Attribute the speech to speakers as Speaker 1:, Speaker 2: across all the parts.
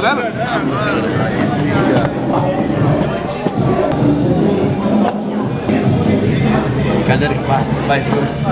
Speaker 1: olhando?
Speaker 2: Cadeira que passa, mais gosto.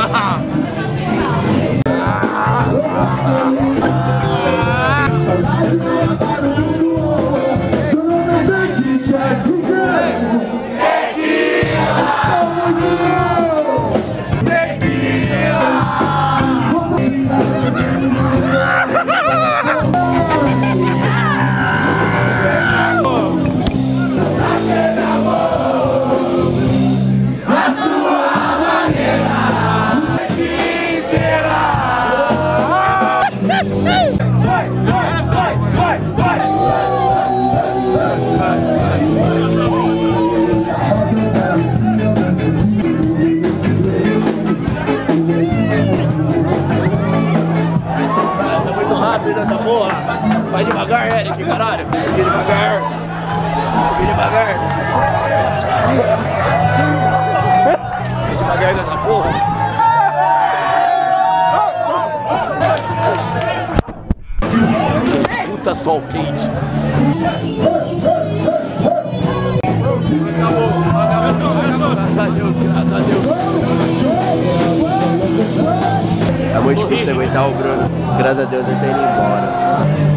Speaker 2: Essa porra! Vai devagar, Eric, caralho! Vai devagar! Vai devagar! Vai devagar com essa porra! Puta sol quente! Acabou! Graças a Deus, graças a Deus! É muito difícil aguentar o Bruno. Graças a Deus ele tá indo embora.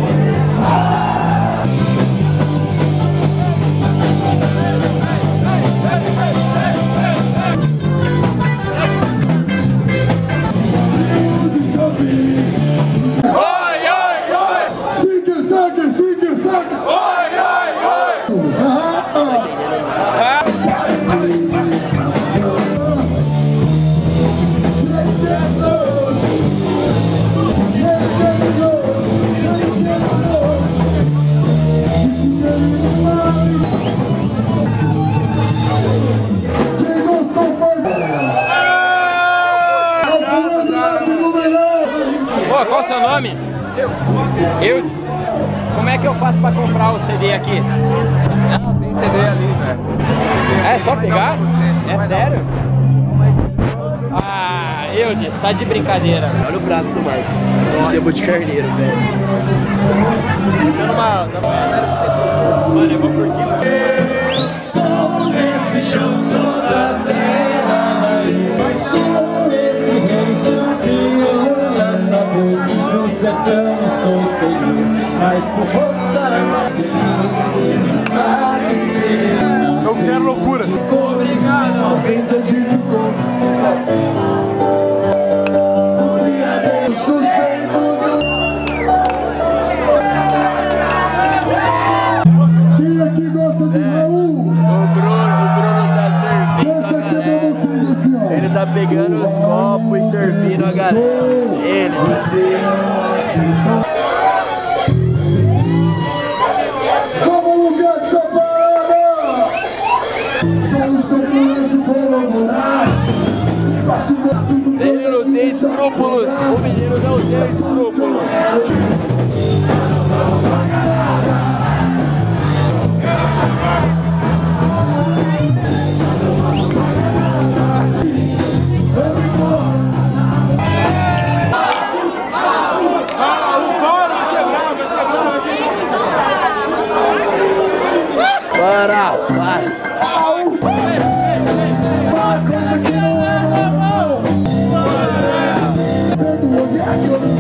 Speaker 3: Qual o seu nome? Eu. Como é que eu faço pra comprar o CD aqui?
Speaker 4: Não, tem CD ali, velho.
Speaker 3: É só pegar? É sério? Ah, eu disse, tá de brincadeira.
Speaker 2: Olha o braço do Marcos. Sebo de carneiro, velho.
Speaker 3: Mano, eu vou curtir.
Speaker 5: Sou esse chãozão da terra, sou esse rei subiu. Do sertão sou o senhor, mas por força
Speaker 1: Eu quero loucura.
Speaker 5: Obrigado. Talvez a gente conte os veadeiros suspeitos. Quem aqui gosta de Raul?
Speaker 2: O Bruno tá servindo a galera.
Speaker 5: Assim, ó.
Speaker 2: Ele tá pegando os copos e servindo a galera. Ele
Speaker 5: vamos lugar dessa parada. Só o seu preço vou morar.
Speaker 2: Ele não tem escrúpulos. O menino não tem escrúpulos. Para!
Speaker 5: Uma coisa que não é normal. Pelo olhar que eu não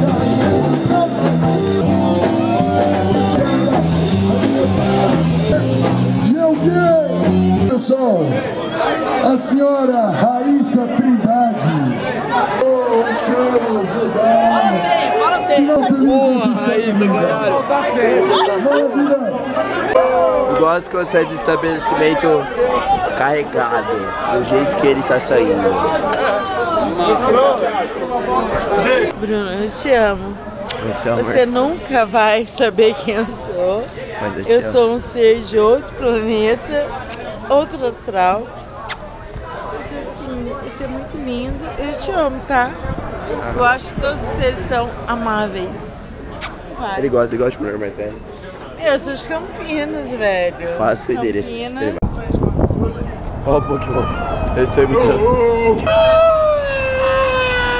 Speaker 5: E é o quê? Pessoal, a senhora Raíssa Trindade. Oh, achamos legal.
Speaker 3: Fala assim.
Speaker 2: Porra, Raíssa, ganharam.
Speaker 5: Maravilha.
Speaker 2: Eu gosto que eu saio do estabelecimento carregado, do jeito que ele tá saindo.
Speaker 6: Bruno, eu te amo.
Speaker 2: Esse amor.
Speaker 6: Você nunca vai saber quem eu sou.
Speaker 2: Mas
Speaker 6: Eu sou um ser de outro planeta, outro astral. Você é muito lindo. Eu te amo, tá? Eu acho que todos os seres são amáveis. Vai.
Speaker 2: Ele gosta de mulher, Marcelo.
Speaker 6: Eu sou de Campinas, velho.
Speaker 2: Faço endereço.
Speaker 6: Campinas.
Speaker 2: Ó o Pokémon. Eu estou imitando.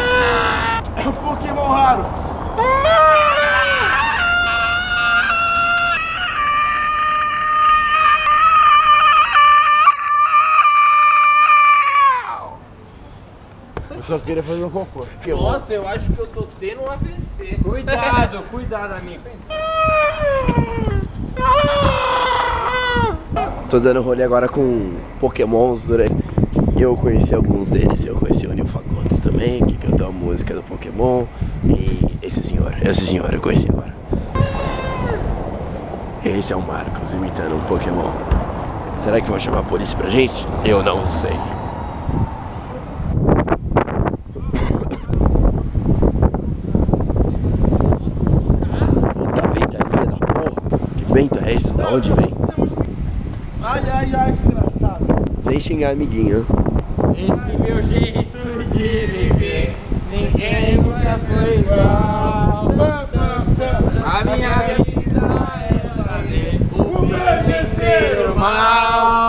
Speaker 1: É um Pokémon raro. só queria fazer um cocô.
Speaker 4: Nossa, eu acho que eu tô tendo um AVC.
Speaker 3: Cuidado, cuidado, amigo.
Speaker 2: Tô dando rolê agora com pokémons durante... Eu conheci alguns deles, eu conheci o Nil Fagundes também, que cantou a música do Pokémon. E esse senhor eu conheci agora. Esse é o Marcos imitando um Pokémon. Será que vão chamar a polícia pra gente? Eu não sei. Puta ventania da porra. Que vento é esse? Da onde vem?
Speaker 1: Ai, ai, ai, desgraçado.
Speaker 2: Sem xingar amiguinho.
Speaker 3: Esse meu jeito de viver, ninguém nunca foi igual. A minha vida é saber o bem vencer o mal.